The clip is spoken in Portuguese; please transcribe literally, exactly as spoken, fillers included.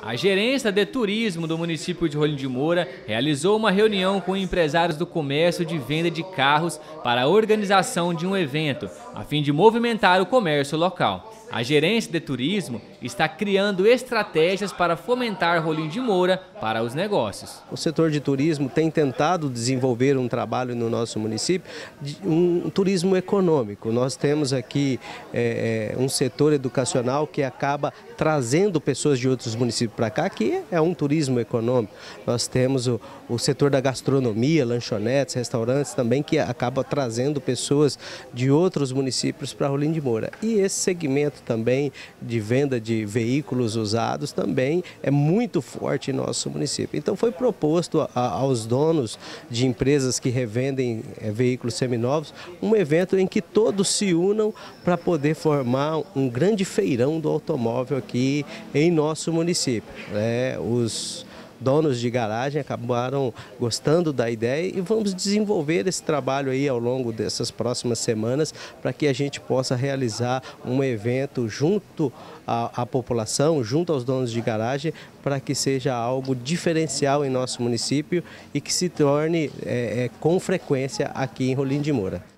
A gerência de turismo do município de Rolim de Moura realizou uma reunião com empresários do comércio de venda de carros para a organização de um evento, a fim de movimentar o comércio local. A gerência de turismo está criando estratégias para fomentar Rolim de Moura para os negócios. O setor de turismo tem tentado desenvolver um trabalho no nosso município, um turismo econômico. Nós temos aqui é, um setor educacional que acaba trazendo pessoas de outros municípios para cá, que é um turismo econômico. Nós temos o, o setor da gastronomia, lanchonetes, restaurantes também, que acaba trazendo pessoas de outros municípios para Rolim de Moura. E esse segmento também de venda de veículos usados também é muito forte em nosso município. Então foi proposto a, aos donos de empresas que revendem é, veículos seminovos um evento em que todos se unam para poder formar um grande feirão do automóvel aqui em nosso município. É, os donos de garagem acabaram gostando da ideia e vamos desenvolver esse trabalho aí ao longo dessas próximas semanas para que a gente possa realizar um evento junto à, à população, junto aos donos de garagem, para que seja algo diferencial em nosso município e que se torne é, é, com frequência aqui em Rolim de Moura.